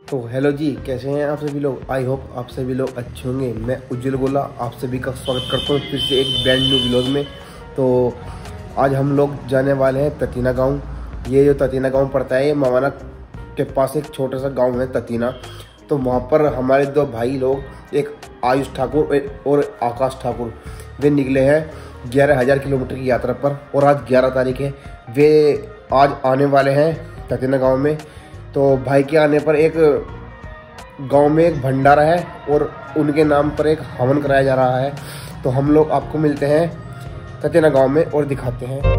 तो हेलो जी, कैसे हैं आप सभी लोग। आई होप आप सभी लोग अच्छे होंगे। मैं उज्जवल गोला आप सभी का स्वागत करता हूँ फिर से एक ब्रांड न्यू व्लॉग में। तो आज हम लोग जाने वाले हैं ततीना गांव। ये जो ततीना गांव पड़ता है, ये मवाना के पास एक छोटा सा गांव है ततीना। तो वहाँ पर हमारे दो भाई लोग, एक आयुष ठाकुर और आकाश ठाकुर, वे निकले हैं 11,000 किलोमीटर की यात्रा पर। और आज 11 तारीख है। वे आज आने वाले हैं ततीना गांव में। तो भाई के आने पर एक गांव में एक भंडारा है और उनके नाम पर एक हवन कराया जा रहा है। तो हम लोग आपको मिलते हैं ततीना गांव में और दिखाते हैं।